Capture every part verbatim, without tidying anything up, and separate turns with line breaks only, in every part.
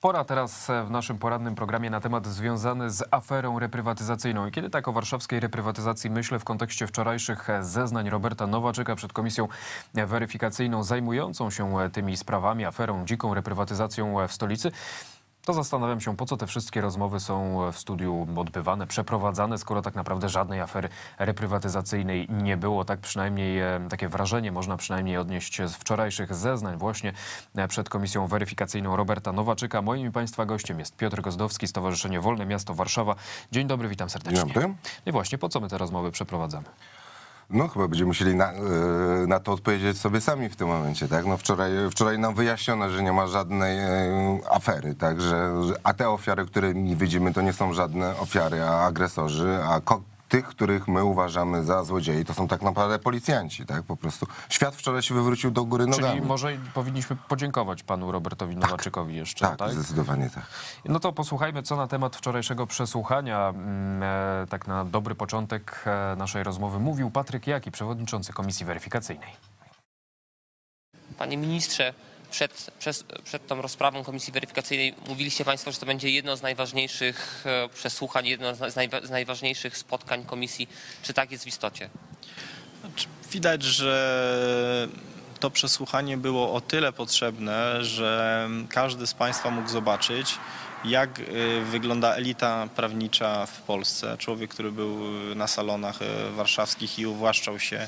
Pora teraz w naszym porannym programie na temat związany z aferą reprywatyzacyjną. I kiedy tak o warszawskiej reprywatyzacji myślę w kontekście wczorajszych zeznań Roberta Nowaczyka przed komisją weryfikacyjną zajmującą się tymi sprawami, aferą, dziką reprywatyzacją w stolicy, to zastanawiam się, po co te wszystkie rozmowy są w studiu odbywane, przeprowadzane, skoro tak naprawdę żadnej afery reprywatyzacyjnej nie było. Tak przynajmniej, takie wrażenie można przynajmniej odnieść z wczorajszych zeznań właśnie przed komisją weryfikacyjną Roberta Nowaczyka. Moim i Państwa gościem jest Piotr Gozdowski, Stowarzyszenie Wolne Miasto Warszawa. Dzień dobry, witam serdecznie.
Dzień dobry.
I właśnie, po co my te rozmowy przeprowadzamy?
No chyba będziemy musieli na, na to odpowiedzieć sobie sami w tym momencie, tak? No wczoraj, wczoraj nam wyjaśniono, że nie ma żadnej afery, tak? Że, a te ofiary, które widzimy, to nie są żadne ofiary, a agresorzy, a tych, których my uważamy za złodziei, to są tak naprawdę policjanci, tak? Po prostu świat wczoraj się wywrócił do góry nogami.
Czyli może powinniśmy podziękować panu Robertowi Nowaczykowi jeszcze,
tak? Tak, zdecydowanie tak.
No to posłuchajmy, co na temat wczorajszego przesłuchania, e, tak na dobry początek e, naszej rozmowy, mówił Patryk Jaki, przewodniczący Komisji Weryfikacyjnej.
Panie ministrze, Przed, przed, przed tą rozprawą Komisji Weryfikacyjnej mówiliście Państwo, że to będzie jedno z najważniejszych przesłuchań, jedno z, najwa, z najważniejszych spotkań Komisji. Czy tak jest w istocie?
Widać, że to przesłuchanie było o tyle potrzebne, że każdy z Państwa mógł zobaczyć, jak wygląda elita prawnicza w Polsce. Człowiek, który był na salonach warszawskich i uwłaszczał się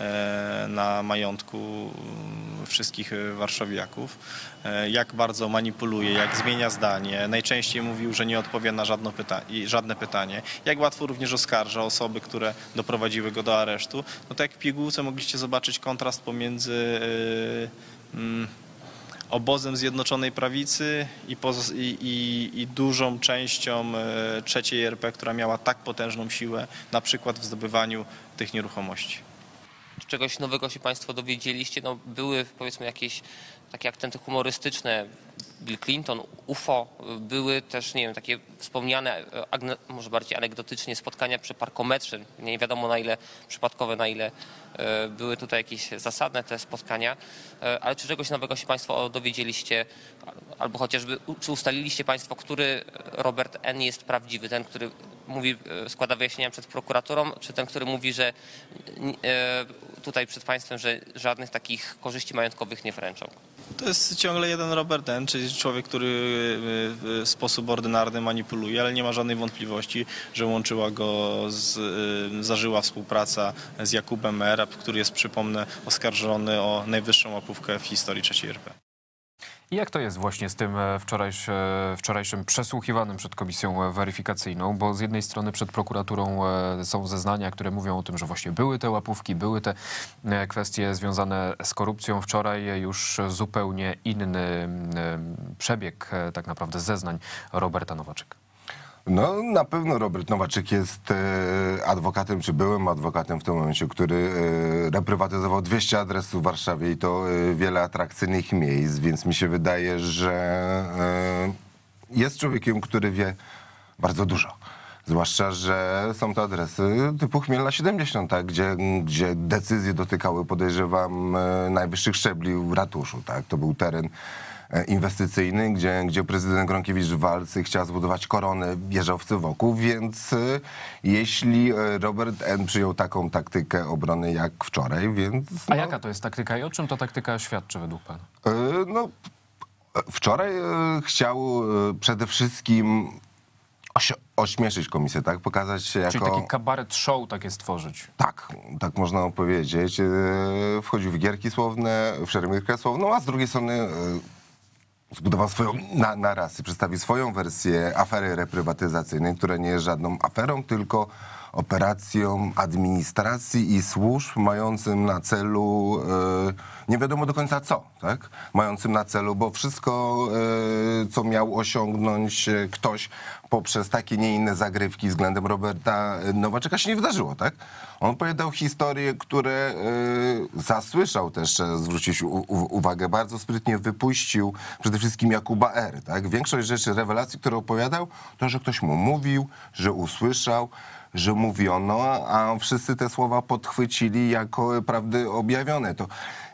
na majątku wszystkich warszawiaków, jak bardzo manipuluje, jak zmienia zdanie. Najczęściej mówił, że nie odpowie na żadne pytanie, żadne pytanie. Jak łatwo również oskarża osoby, które doprowadziły go do aresztu. No tak jak w pigułce mogliście zobaczyć kontrast pomiędzy yy, obozem Zjednoczonej Prawicy i, i, i, i dużą częścią trzeciej R P, która miała tak potężną siłę, na przykład w zdobywaniu tych nieruchomości.
Czy czegoś nowego się Państwo dowiedzieliście? No, były, powiedzmy, jakieś takie akcenty humorystyczne, Bill Clinton, U F O, były też, nie wiem, takie wspomniane, może bardziej anegdotycznie, spotkania przy parkometrze. Nie wiadomo na ile przypadkowe, na ile były tutaj jakieś zasadne te spotkania. Ale czy czegoś nowego się Państwo dowiedzieliście? Albo chociażby, czy ustaliliście Państwo, który Robert N. jest prawdziwy? Ten, który mówi, składa wyjaśnienia przed prokuraturą, czy ten, który mówi, że tutaj przed Państwem, że żadnych takich korzyści majątkowych nie wręczą?
To jest ciągle jeden Robert N., czyli człowiek, który w sposób ordynarny manipuluje, ale nie ma żadnej wątpliwości, że łączyła go, z, zażyła współpraca z Jakubem R., który jest, przypomnę, oskarżony o najwyższą łapówkę w historii trzeciej R P.
I jak to jest właśnie z tym wczorajszym, wczorajszym przesłuchiwanym przed komisją weryfikacyjną? Bo z jednej strony przed prokuraturą są zeznania, które mówią o tym, że właśnie były te łapówki, były te kwestie związane z korupcją. Wczoraj już zupełnie inny przebieg tak naprawdę zeznań Roberta Nowaczyka.
No na pewno Robert Nowaczyk jest e, adwokatem, czy byłym adwokatem w tym momencie, który e, reprywatyzował dwieście adresów w Warszawie i to e, wiele atrakcyjnych miejsc, więc mi się wydaje, że e, jest człowiekiem, który wie bardzo dużo. Zwłaszcza, że są to adresy typu Chmielna siedemdziesiąt, tak? gdzie, gdzie decyzje dotykały, podejrzewam, e, najwyższych szczebli w ratuszu. Tak? To był teren inwestycyjny, gdzie, gdzie prezydent Gronkiewicz w walce chciał zbudować koronę wieżowcy wokół, więc y, jeśli Robert N. przyjął taką taktykę obrony jak wczoraj, więc... No,
a jaka to jest taktyka i o czym to taktyka świadczy według pana?
Y, no, wczoraj y, chciał y, przede wszystkim ośmieszyć komisję, tak? Pokazać się jako...
Czyli taki kabaret show takie stworzyć.
Tak, tak można powiedzieć. Y, wchodził w gierki słowne, w szermierkę słowną, a z drugiej strony... Y, zbudował swoją na, narrację, przedstawił swoją wersję afery reprywatyzacyjnej, która nie jest żadną aferą, tylko operacją administracji i służb mającym na celu, e, nie wiadomo do końca co, tak? Mającym na celu, bo wszystko, e, co miał osiągnąć ktoś poprzez takie, nie inne zagrywki względem Roberta Nowaczyka się nie wydarzyło, tak? On opowiadał historie, które e, zasłyszał też, zwrócić u, u, uwagę, bardzo sprytnie wypuścił przede wszystkim Jakuba R., tak? Większość rzeczy, rewelacji, które opowiadał, to, że ktoś mu mówił, że usłyszał, że mówiono, a wszyscy te słowa podchwycili jako prawdy objawione. To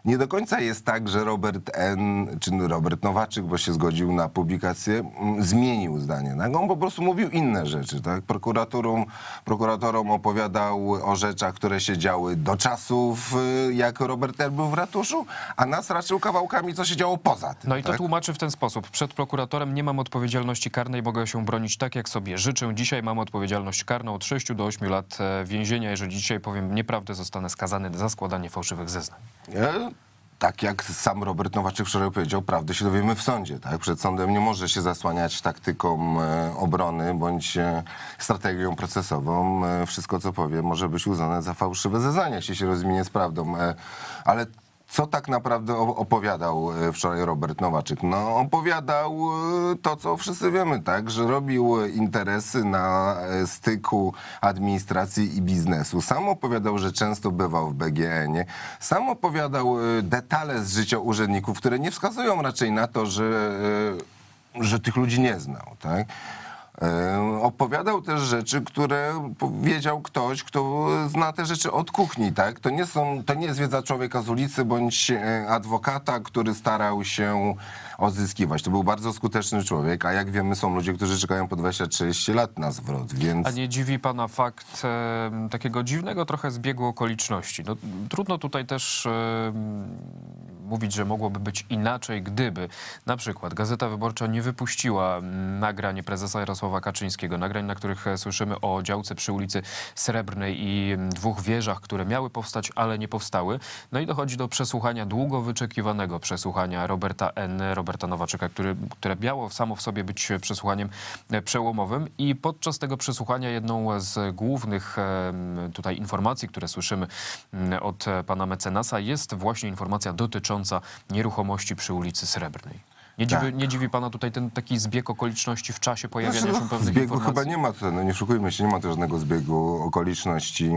nie do końca jest tak, że Robert N., czy Robert Nowaczyk, bo się zgodził na publikację, m, zmienił zdanie. Tak? On po prostu mówił inne rzeczy. Tak? Prokuratorom, prokuratorom opowiadał o rzeczach, które się działy do czasów, y, jak Robert N. był w ratuszu, a nas raczył kawałkami, co się działo poza tym.
No i to
tak?
tłumaczy w ten sposób. Przed prokuratorem nie mam odpowiedzialności karnej, mogę się bronić tak, jak sobie życzę. Dzisiaj mam odpowiedzialność karną od sześciu do ośmiu lat e, więzienia. Jeżeli dzisiaj powiem nieprawdę, zostanę skazany za składanie fałszywych zeznań.
E, Tak jak sam Robert Nowaczyk wczoraj powiedział, prawdę się dowiemy w sądzie. Tak? Przed sądem nie może się zasłaniać taktyką e, obrony bądź e, strategią procesową. E, wszystko, co powie, może być uznane za fałszywe zeznanie, jeśli się rozminie z prawdą. E, ale co tak naprawdę opowiadał wczoraj Robert Nowaczyk? No, opowiadał to, co wszyscy wiemy, tak, że robił interesy na styku administracji i biznesu. Sam opowiadał, że często bywał w B G N-ie. Sam opowiadał detale z życia urzędników, które nie wskazują raczej na to, że, że tych ludzi nie znał, tak? Opowiadał też rzeczy, które powiedział ktoś, kto zna te rzeczy od kuchni, tak? To nie są, to nie jest wiedza człowieka z ulicy bądź adwokata, który starał się odzyskiwać. To był bardzo skuteczny człowiek, a jak wiemy, są ludzie, którzy czekają po dwadzieścia trzydzieści lat na zwrot, więc...
A nie dziwi pana fakt e, takiego dziwnego trochę zbiegu okoliczności? No, trudno tutaj też e, mówić, że mogłoby być inaczej, gdyby na przykład Gazeta Wyborcza nie wypuściła nagrań prezesa Jarosława Kaczyńskiego, nagrań, na których słyszymy o działce przy ulicy Srebrnej i dwóch wieżach, które miały powstać, ale nie powstały. No i dochodzi do przesłuchania, długo wyczekiwanego przesłuchania Roberta N., Roberta Nowaczyka, który, które miało samo w sobie być przesłuchaniem przełomowym i podczas tego przesłuchania jedną z głównych tutaj informacji, które słyszymy od pana mecenasa, jest właśnie informacja dotycząca nieruchomości przy ulicy Srebrnej. Nie dziwi,
Tak.
nie dziwi pana tutaj ten taki zbieg okoliczności w czasie pojawiania
Znaczy,
się
no,
pewnych
zbiegu
informacji?
chyba nie ma, to, no nie szukujmy się, nie ma to żadnego zbiegu okoliczności.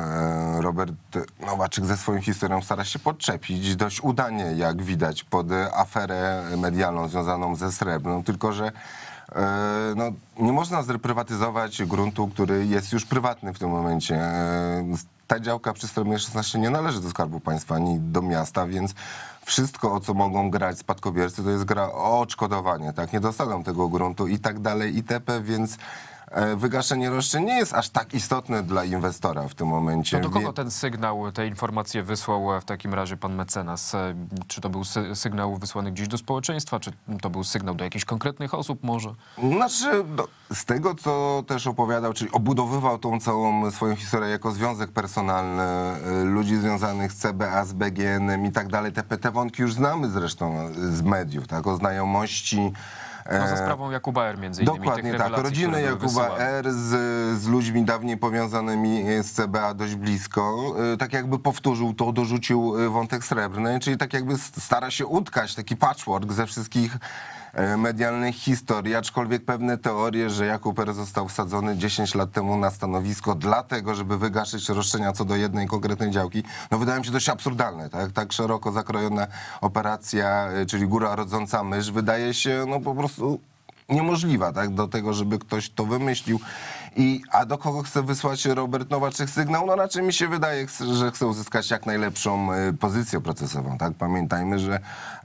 E, Robert Nowaczyk ze swoją historią stara się podczepić dość udanie, jak widać, pod aferę medialną związaną ze Srebrną, tylko że e, no, nie można zreprywatyzować gruntu, który jest już prywatny w tym momencie. E, ta działka przy Srebrnej szesnaście nie należy do Skarbu Państwa ani do miasta, więc wszystko, o co mogą grać spadkobiercy, to jest gra o odszkodowanie, tak? Nie dostaną tego gruntu i tak dalej, itp., więc e, wygaszenie roszczeń nie jest aż tak istotne dla inwestora w tym momencie.
To do kogo
Wie-
ten sygnał, te informacje wysłał w takim razie pan mecenas? Czy to był sy sygnał wysłany gdzieś do społeczeństwa, czy to był sygnał do jakichś konkretnych osób może?
Znaczy, no, z tego, co też opowiadał, czyli obudowywał tą całą swoją historię jako związek personalny y, ludzi związanych z C B A, z B G N-em i tak dalej. Te, te wątki już znamy zresztą z mediów, tak? O znajomości.
No za
e,
sprawą Jakuba R. między innymi.
Dokładnie
tych
tak.
rewelacji,
Rodziny
które były
Jakuba
wysyłane.
R. z, z ludźmi dawniej powiązanymi z C B A dość blisko, y, tak jakby powtórzył to, dorzucił y, wątek Srebrny, czyli tak jakby stara się utkać taki patchwork ze wszystkich y, medialnych historii, aczkolwiek pewne teorie, że Jakub R. został wsadzony dziesięć lat temu na stanowisko dlatego, żeby wygaszyć roszczenia co do jednej konkretnej działki, no wydają mi się dość absurdalne, tak? Tak szeroko zakrojona operacja, y, czyli góra rodząca mysz, wydaje się no po prostu niemożliwa, tak, do tego, żeby ktoś to wymyślił. I, a do kogo chce wysłać Robert Nowaczyk sygnał? No raczej mi się wydaje, że chce uzyskać jak najlepszą e, pozycję procesową, tak? Pamiętajmy, że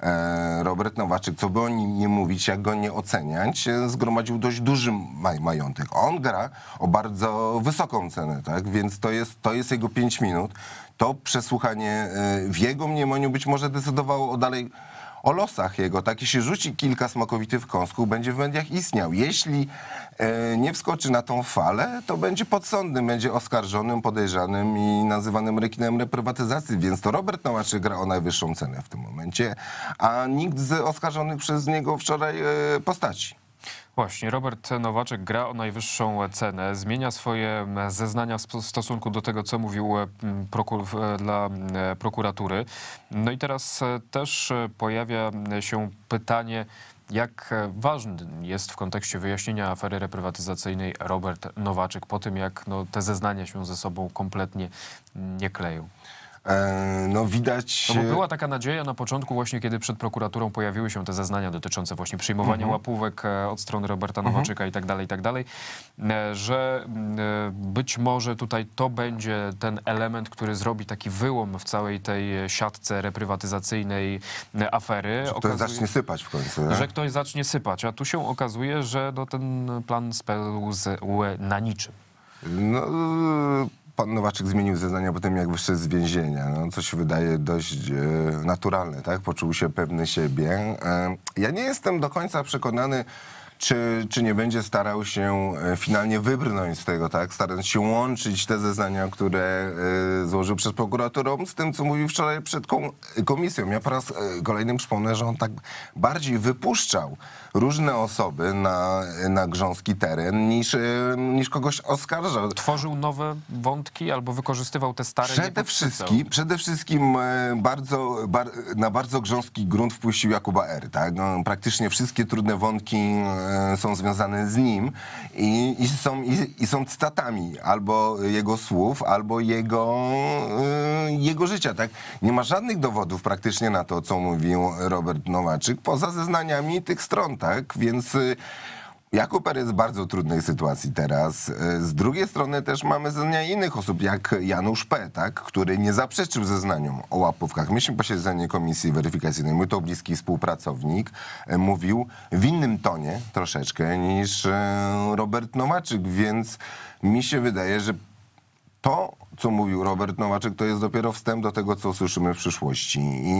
e, Robert Nowaczyk, co by o nim nie mówić, jak go nie oceniać, e, zgromadził dość duży maj majątek. On gra o bardzo wysoką cenę, tak? Więc to jest, to jest jego pięć minut. To przesłuchanie e, w jego mniemaniu być może decydowało o dalej o losach jego, tak? Jeśli rzuci kilka smakowitych kąsków, będzie w mediach istniał. Jeśli e, nie wskoczy na tą falę, to będzie podsądnym, będzie oskarżonym, podejrzanym i nazywanym rekinem reprywatyzacji, więc to Robert Nowaczyk gra o najwyższą cenę w tym momencie, a nikt z oskarżonych przez niego wczoraj e, postaci.
Właśnie, Robert Nowaczyk gra o najwyższą cenę, zmienia swoje zeznania w stosunku do tego, co mówił prokur dla prokuratury. No i teraz też pojawia się pytanie, jak ważny jest w kontekście wyjaśnienia afery reprywatyzacyjnej Robert Nowaczyk po tym, jak no, te zeznania się ze sobą kompletnie nie kleją.
no widać...
No bo była taka nadzieja na początku właśnie, kiedy przed prokuraturą pojawiły się te zeznania dotyczące właśnie przyjmowania mhm. łapówek od strony Roberta Nowaczyka mhm. i tak dalej, i tak dalej, że być może tutaj to będzie ten element, który zrobi taki wyłom w całej tej siatce reprywatyzacyjnej afery.
Że ktoś
Okazuje,
zacznie sypać w końcu. Nie?
Że ktoś zacznie sypać, a tu się okazuje, że no, ten plan spełzł na niczym.
No, pan Nowaczyk zmienił zeznania po tym, jak wyszedł z więzienia, no, co się wydaje dość e, naturalne, tak? Poczuł się pewny siebie. E, ja nie jestem do końca przekonany, Czy, czy nie będzie starał się finalnie wybrnąć z tego, tak? Starając się łączyć te zeznania, które y, złożył przed prokuraturą, z tym, co mówił wczoraj przed komisją. Ja po raz y, kolejny przypomnę, że on tak bardziej wypuszczał różne osoby na, na grząski teren, niż, y, niż kogoś oskarżał.
Tworzył nowe wątki albo wykorzystywał te stare?
Przede wszystkim, przede wszystkim y, bardzo, bar, na bardzo grząski grunt wpuścił Jakuba R., tak? No, praktycznie wszystkie trudne wątki są związane z nim i, i, są, i, i są cytatami albo jego słów, albo jego, yy, jego życia. Tak? Nie ma żadnych dowodów praktycznie na to, co mówił Robert Nowaczyk, poza zeznaniami tych stron. Tak? Więc yy, Jakub R. jest w bardzo trudnej sytuacji teraz. Z drugiej strony też mamy zeznania innych osób, jak Janusz P., tak, który nie zaprzeczył zeznaniom o łapówkach. Mieliśmy posiedzenie komisji weryfikacyjnej, mój to bliski współpracownik, mówił w innym tonie troszeczkę niż Robert Nowaczyk, więc mi się wydaje, że to, co mówił Robert Nowaczyk, to jest dopiero wstęp do tego, co usłyszymy w przyszłości.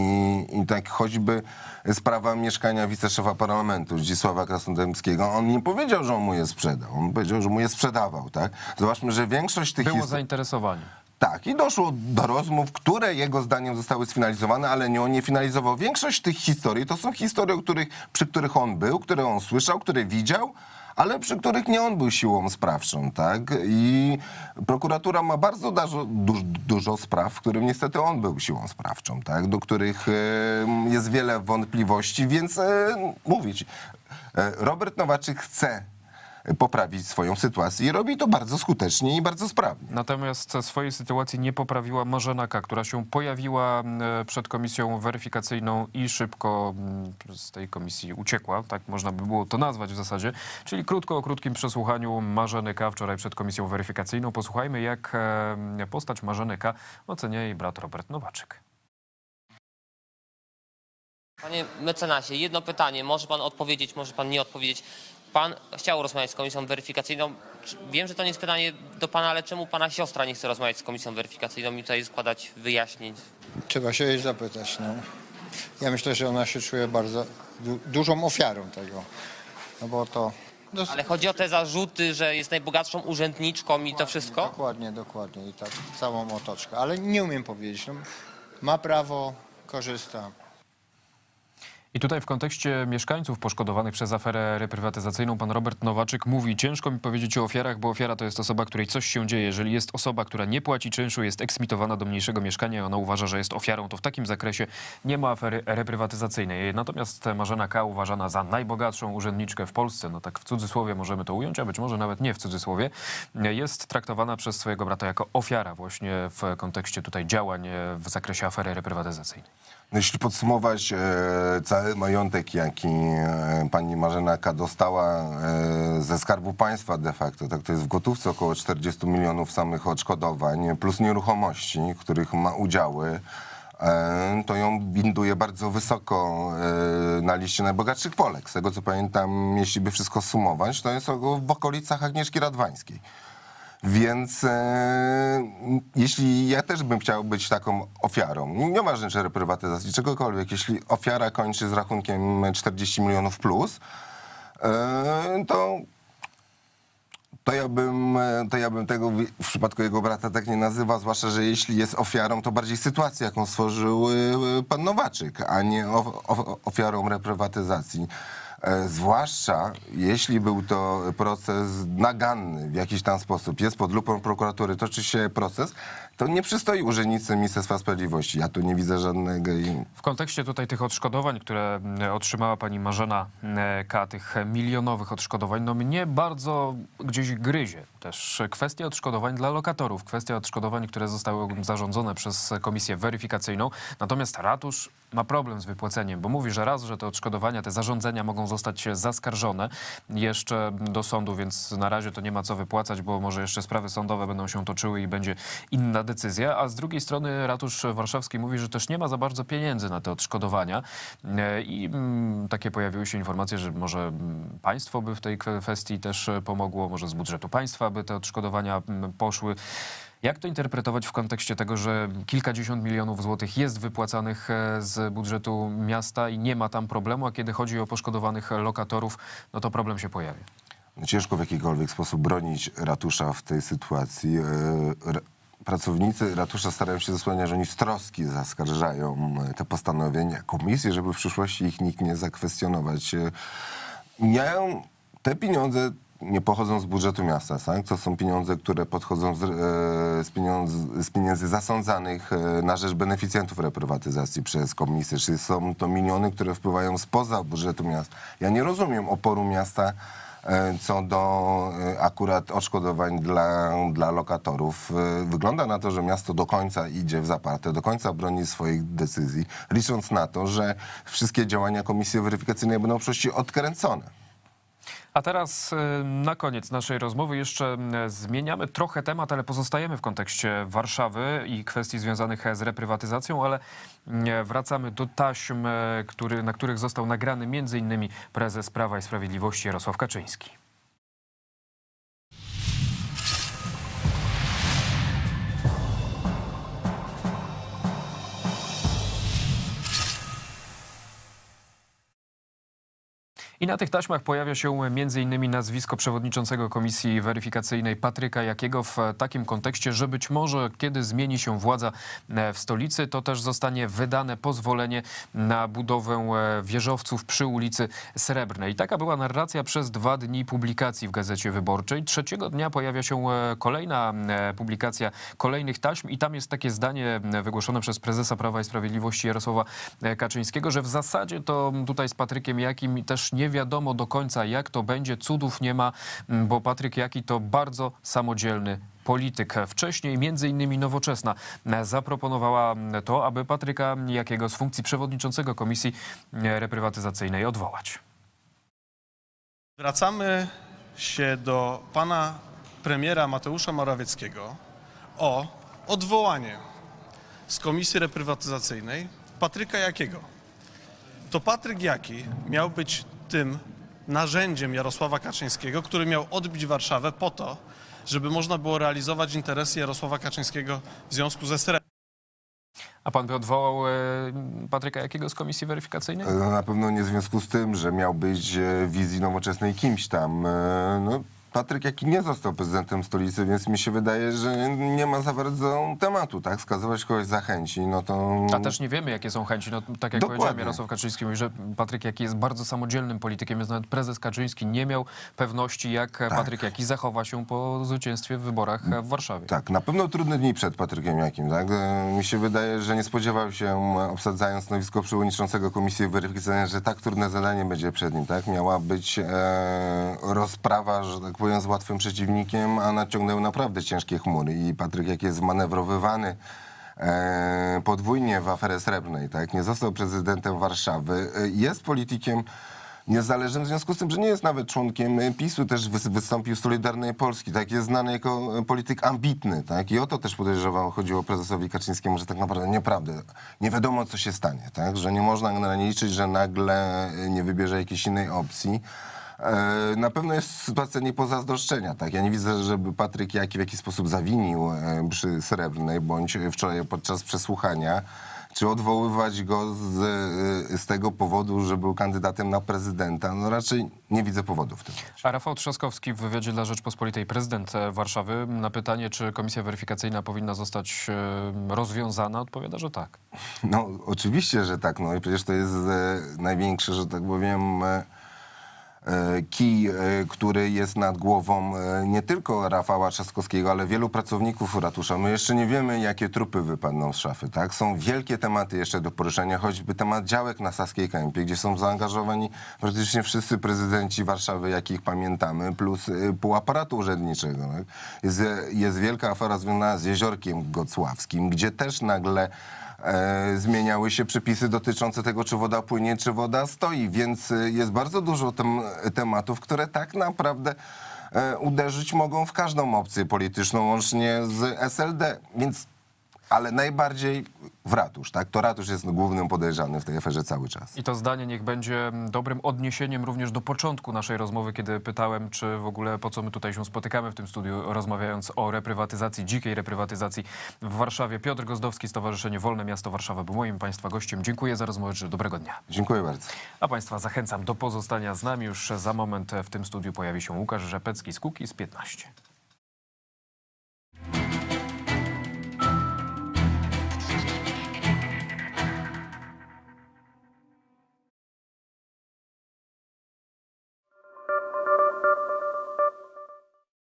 I, i tak choćby sprawa mieszkania wiceszefa parlamentu, Zdzisława Krasnodębskiego, on nie powiedział, że on mu je sprzedał. On powiedział, że mu je sprzedawał. Tak? Zobaczmy, że większość tych...
Było
historii...
zainteresowanie.
Tak, i doszło do rozmów, które jego zdaniem zostały sfinalizowane, ale nie on nie finalizował. Większość tych historii to są historie, których, przy których on był, które on słyszał, które widział, ale przy których nie on był siłą sprawczą, tak? I prokuratura ma bardzo dużo, dużo spraw, w którym niestety on był siłą sprawczą, tak? Do których e, jest wiele wątpliwości, więc e, mówić, e, Robert Nowaczyk chce poprawić swoją sytuację i robi to bardzo skutecznie i bardzo sprawnie.
Natomiast swojej sytuacji nie poprawiła Marzena K., która się pojawiła przed komisją weryfikacyjną i szybko z tej komisji uciekła, tak można by było to nazwać w zasadzie. Czyli krótko o krótkim przesłuchaniu Marzeny K. wczoraj przed komisją weryfikacyjną. Posłuchajmy, jak postać Marzeny K. ocenia jej brat Robert Nowaczyk.
Panie mecenasie, jedno pytanie. Może pan odpowiedzieć, może pan nie odpowiedzieć. Pan chciał rozmawiać z komisją weryfikacyjną. Wiem, że to nie jest pytanie do pana, ale czemu pana siostra nie chce rozmawiać z komisją weryfikacyjną i tutaj składać wyjaśnień?
Trzeba się jej zapytać. No. Ja myślę, że ona się czuje bardzo du dużą ofiarą tego. No bo to...
Ale chodzi o te zarzuty, że jest najbogatszą urzędniczką i to wszystko?
Dokładnie, dokładnie. I tak całą otoczkę. Ale nie umiem powiedzieć. No, ma prawo, korzysta.
I tutaj w kontekście mieszkańców poszkodowanych przez aferę reprywatyzacyjną pan Robert Nowaczyk mówi: ciężko mi powiedzieć o ofiarach, bo ofiara to jest osoba, której coś się dzieje. Jeżeli jest osoba, która nie płaci czynszu, jest eksmitowana do mniejszego mieszkania i ona uważa, że jest ofiarą, to w takim zakresie nie ma afery reprywatyzacyjnej. Natomiast Marzena K. uważana za najbogatszą urzędniczkę w Polsce, no tak w cudzysłowie możemy to ująć, a być może nawet nie w cudzysłowie, jest traktowana przez swojego brata jako ofiara właśnie w kontekście tutaj działań w zakresie afery reprywatyzacyjnej.
No, jeśli podsumować e, cały majątek, jaki e, pani Marzena K. dostała e, ze Skarbu Państwa de facto, tak to jest w gotówce około czterdzieści milionów samych odszkodowań, plus nieruchomości, w których ma udziały, e, to ją winduje bardzo wysoko e, na liście najbogatszych Polek. Z tego co pamiętam, jeśli by wszystko sumować, to jest w okolicach Agnieszki Radwańskiej. Więc e, jeśli ja też bym chciał być taką ofiarą, nie ma rzeczy reprywatyzacji, czegokolwiek, jeśli ofiara kończy z rachunkiem czterdzieści milionów plus, e, to, to, ja bym, to ja bym tego w, w przypadku jego brata tak nie nazywał, zwłaszcza, że jeśli jest ofiarą, to bardziej sytuacja, jaką stworzył e, pan Nowaczyk, a nie o, o, ofiarą reprywatyzacji. Zwłaszcza jeśli był to proces naganny w jakiś tam sposób. Jest pod lupą prokuratury, toczy się proces. to nie przystoi urzędnicy Ministerstwa Sprawiedliwości. Ja tu nie widzę żadnego...
W kontekście tutaj tych odszkodowań, które otrzymała pani Marzena K., tych milionowych odszkodowań, no mnie bardzo gdzieś gryzie też kwestia odszkodowań dla lokatorów, kwestia odszkodowań, które zostały zarządzone przez komisję weryfikacyjną. Natomiast ratusz ma problem z wypłaceniem, bo mówi, że raz, że te odszkodowania, te zarządzenia mogą zostać zaskarżone jeszcze do sądu, więc na razie to nie ma co wypłacać, bo może jeszcze sprawy sądowe będą się toczyły i będzie inna decyzja. A z drugiej strony ratusz warszawski mówi, że też nie ma za bardzo pieniędzy na te odszkodowania i mm, takie pojawiły się informacje, że może państwo by w tej kwestii też pomogło, może z budżetu państwa by te odszkodowania poszły. Jak to interpretować w kontekście tego, że kilkadziesiąt milionów złotych jest wypłacanych z budżetu miasta i nie ma tam problemu, a kiedy chodzi o poszkodowanych lokatorów, no to problem się pojawia?
Ciężko w jakikolwiek sposób bronić ratusza w tej sytuacji. Pracownicy ratusza starają się zasłaniać, że oni z troski zaskarżają te postanowienia komisji, żeby w przyszłości ich nikt nie zakwestionować. Miałem te pieniądze nie pochodzą z budżetu miasta, tak? To są pieniądze, które podchodzą z, z, pieniądze, z pieniędzy zasądzanych na rzecz beneficjentów reprywatyzacji przez komisję. Czyli są to miliony, które wpływają spoza budżetu miasta. Ja nie rozumiem oporu miasta co do akurat odszkodowań dla, dla lokatorów. Wygląda na to, że miasto do końca idzie w zaparte, do końca broni swoich decyzji, licząc na to, że wszystkie działania komisji weryfikacyjnej będą w przyszłości odkręcone.
A teraz na koniec naszej rozmowy jeszcze zmieniamy trochę temat, ale pozostajemy w kontekście Warszawy i kwestii związanych z reprywatyzacją, ale wracamy do taśm, który, na których został nagrany między innymi prezes Prawa i Sprawiedliwości Jarosław Kaczyński. I na tych taśmach pojawia się między innymi nazwisko przewodniczącego Komisji Weryfikacyjnej Patryka Jakiego w takim kontekście, że być może kiedy zmieni się władza w stolicy, to też zostanie wydane pozwolenie na budowę wieżowców przy ulicy Srebrnej. I taka była narracja przez dwa dni publikacji w Gazecie Wyborczej. Trzeciego dnia pojawia się kolejna publikacja kolejnych taśm i tam jest takie zdanie wygłoszone przez prezesa Prawa i Sprawiedliwości Jarosława Kaczyńskiego, że w zasadzie to tutaj z Patrykiem Jakim też nie wiadomo do końca, jak to będzie. Cudów nie ma, bo Patryk Jaki to bardzo samodzielny polityk. Wcześniej między innymi Nowoczesna zaproponowała to, aby Patryka Jakiego z funkcji przewodniczącego Komisji Reprywatyzacyjnej odwołać.
Zwracamy się do pana premiera Mateusza Morawieckiego o odwołanie z Komisji Reprywatyzacyjnej Patryka Jakiego. To Patryk Jaki miał być tym narzędziem Jarosława Kaczyńskiego, który miał odbić Warszawę po to, żeby można było realizować interesy Jarosława Kaczyńskiego w związku ze Srebrem.
A pan by odwołał Patryka Jakiego z Komisji Weryfikacyjnej?
No, na pewno nie w związku z tym, że miał być w wizji Nowoczesnej kimś tam. No, Patryk Jaki nie został prezydentem stolicy, więc mi się wydaje, że nie ma za bardzo tematu, tak? Skazywać kogoś za chęci, no to...
A też nie wiemy, jakie są chęci. No, tak jak
Dokładnie.
powiedziałem, Jarosław Kaczyński mówi, że Patryk Jaki jest bardzo samodzielnym politykiem, więc nawet prezes Kaczyński nie miał pewności, jak tak. Patryk Jaki zachowa się po zwycięstwie w wyborach w Warszawie.
Tak, na pewno trudne dni przed Patrykiem Jakim, tak? Mi się wydaje, że nie spodziewał się, obsadzając stanowisko przewodniczącego Komisji Weryfikacyjnej, że tak trudne zadanie będzie przed nim, tak? Miała być e, rozprawa, że tak powiem, z łatwym przeciwnikiem, a naciągnęły naprawdę ciężkie chmury i Patryk Jaki jest manewrowywany e, podwójnie w aferze Srebrnej, tak? Nie został prezydentem Warszawy, jest politykiem niezależnym w związku z tym, że nie jest nawet członkiem PiSu, też wystąpił z Solidarnej Polski, tak? Jest znany jako polityk ambitny, tak? I o to też podejrzewam chodziło prezesowi Kaczyńskiemu, że tak naprawdę nieprawda, nie wiadomo co się stanie, tak? Że nie można na nie liczyć, że nagle nie wybierze jakiejś innej opcji. Na pewno jest sytuacja nie pozazdroszczenia, tak? Ja nie widzę, żeby Patryk Jaki w jakiś sposób zawinił przy Srebrnej, bądź wczoraj podczas przesłuchania, czy odwoływać go z, z tego powodu, że był kandydatem na prezydenta. No raczej nie widzę powodu w tym.
A Rafał Trzaskowski w wywiadzie dla Rzeczpospolitej, prezydent Warszawy, na pytanie, czy komisja weryfikacyjna powinna zostać rozwiązana, odpowiada, że tak.
No oczywiście, że tak. No i przecież to jest największe, że tak powiem... kij, który jest nad głową nie tylko Rafała Trzaskowskiego, ale wielu pracowników ratusza. My jeszcze nie wiemy, jakie trupy wypadną z szafy. Tak? Są wielkie tematy jeszcze do poruszenia, choćby temat działek na Saskiej Kępie, gdzie są zaangażowani praktycznie wszyscy prezydenci Warszawy, jakich pamiętamy, plus pół aparatu urzędniczego. Tak? Jest, jest wielka afera związana z Jeziorkiem Gocławskim, gdzie też nagle E, zmieniały się przepisy dotyczące tego, czy woda płynie, czy woda stoi, więc jest bardzo dużo tem, tematów, które tak naprawdę e, uderzyć mogą w każdą opcję polityczną, łącznie z S L D, więc ale najbardziej w ratusz, tak? To ratusz jest głównym podejrzanym w tej aferze cały czas.
I to zdanie niech będzie dobrym odniesieniem również do początku naszej rozmowy, kiedy pytałem, czy w ogóle po co my tutaj się spotykamy w tym studiu, rozmawiając o reprywatyzacji, dzikiej reprywatyzacji w Warszawie. Piotr Gozdowski, Stowarzyszenie Wolne Miasto Warszawa był moim Państwa gościem. Dziękuję za rozmowę, życzę dobrego dnia.
Dziękuję bardzo.
A Państwa zachęcam do pozostania z nami. Już za moment w tym studiu pojawi się Łukasz Rzepecki z Kukiz piętnaście.